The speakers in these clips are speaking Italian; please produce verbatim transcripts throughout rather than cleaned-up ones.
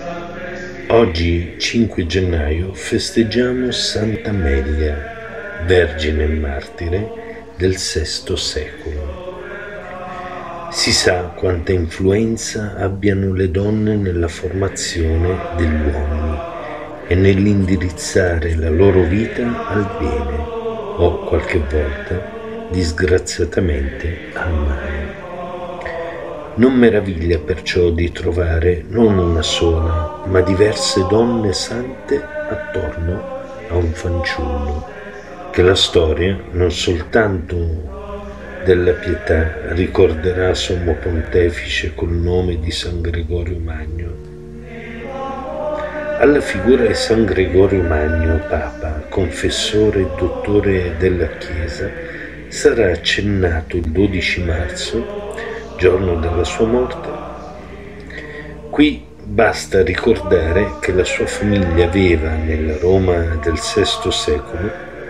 Oggi, cinque gennaio, festeggiamo Sant'Amelia, vergine e martire del sesto secolo. Si sa quanta influenza abbiano le donne nella formazione degli uomini e nell'indirizzare la loro vita al bene o, qualche volta, disgraziatamente, al male. Non meraviglia perciò di trovare non una sola, ma diverse donne sante attorno a un fanciullo, che la storia, non soltanto della pietà, ricorderà Sommo Pontefice col nome di San Gregorio Magno. Alla figura di San Gregorio Magno, Papa, confessore e dottore della Chiesa, sarà accennato il dodici marzo, giorno della sua morte. Qui basta ricordare che la sua famiglia aveva, nella Roma del sesto secolo,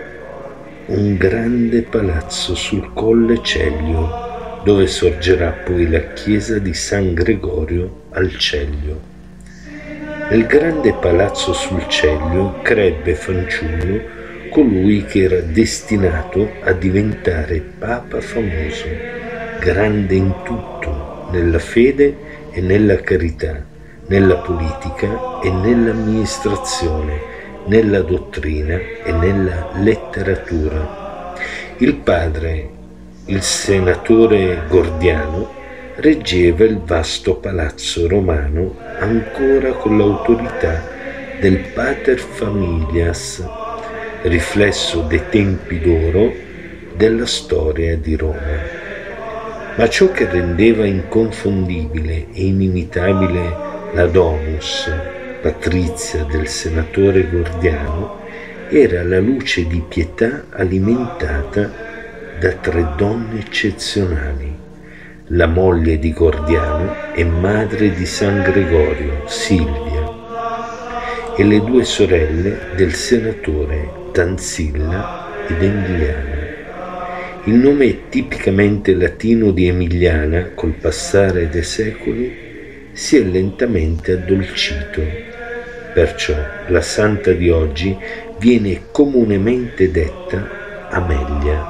un grande palazzo sul Colle Celio, dove sorgerà poi la chiesa di San Gregorio al Celio. Nel grande palazzo sul Celio crebbe fanciullo colui che era destinato a diventare Papa famoso, grande in tutto, nella fede e nella carità, nella politica e nell'amministrazione, nella dottrina e nella letteratura. Il padre, il senatore Gordiano, reggeva il vasto palazzo romano ancora con l'autorità del pater familias, riflesso dei tempi d'oro della storia di Roma. Ma ciò che rendeva inconfondibile e inimitabile la domus patrizia del senatore Gordiano era la luce di pietà alimentata da tre donne eccezionali: la moglie di Gordiano e madre di San Gregorio, Silvia, e le due sorelle del senatore, Tanzilla ed Emiliana. Il nome tipicamente latino di Emiliana, col passare dei secoli, si è lentamente addolcito. Perciò la santa di oggi viene comunemente detta Amelia.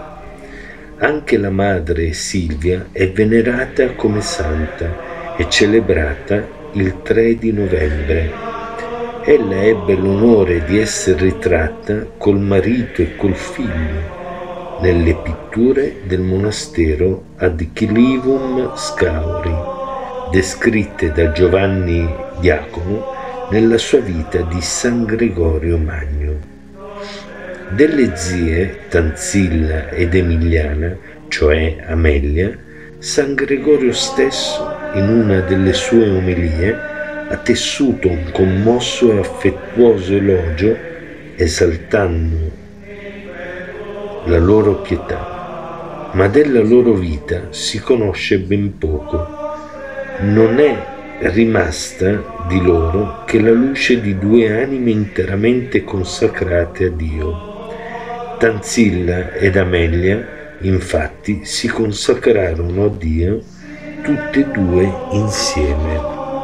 Anche la madre Silvia è venerata come santa e celebrata il tre di novembre. Ella ebbe l'onore di essere ritratta col marito e col figlio nelle pitture del monastero ad Chilivum Scauri, descritte da Giovanni Diacono nella sua vita di San Gregorio Magno. Delle zie Tanzilla ed Emiliana, cioè Amelia, San Gregorio stesso, in una delle sue omelie, ha tessuto un commosso e affettuoso elogio esaltando la loro pietà, ma della loro vita si conosce ben poco. Non è rimasta di loro che la luce di due anime interamente consacrate a Dio. Tanzilla ed Amelia, infatti, si consacrarono a Dio tutte e due insieme.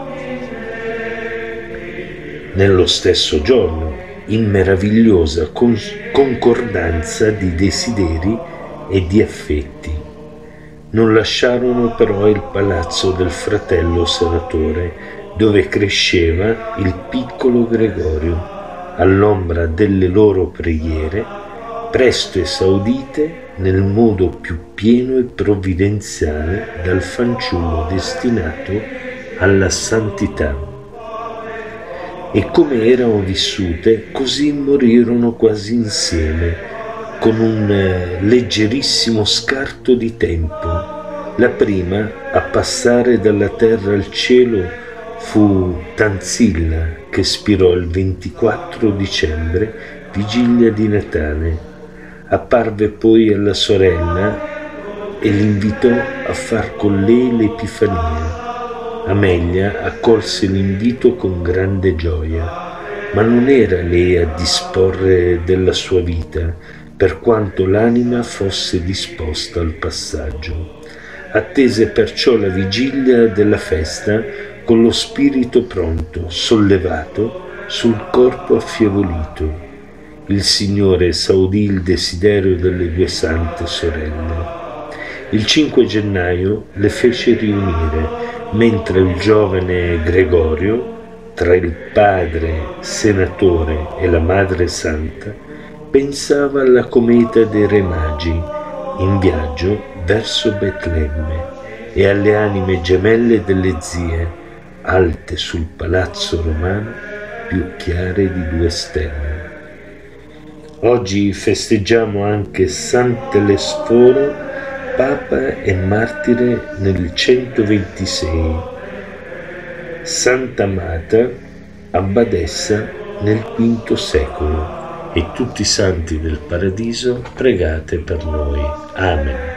Nello stesso giorno, in meravigliosa concordanza di desideri e di affetti. Non lasciarono però il palazzo del fratello senatore, dove cresceva il piccolo Gregorio, all'ombra delle loro preghiere, presto esaudite nel modo più pieno e provvidenziale dal fanciullo destinato alla santità. E come erano vissute, così morirono quasi insieme, con un leggerissimo scarto di tempo. La prima a passare dalla terra al cielo fu Tanzilla, che spirò il ventiquattro dicembre, vigilia di Natale. Apparve poi alla sorella e l'invitò a far con lei l'Epifania. Amelia accolse l'invito con grande gioia, ma non era lei a disporre della sua vita, per quanto l'anima fosse disposta al passaggio. Attese perciò la vigilia della festa con lo spirito pronto, sollevato, sul corpo affievolito. Il Signore esaudì il desiderio delle due sante sorelle. Il cinque gennaio le fece riunire, mentre il giovane Gregorio, tra il padre senatore e la madre santa, pensava alla cometa dei Re Magi in viaggio verso Betlemme e alle anime gemelle delle zie, alte sul palazzo romano, più chiare di due stelle. Oggi festeggiamo anche Sant'Elesforo, Papa e martire nel centoventisei, Santa Mata, abbadessa nel quinto secolo, e tutti i santi del paradiso pregate per noi. Amen.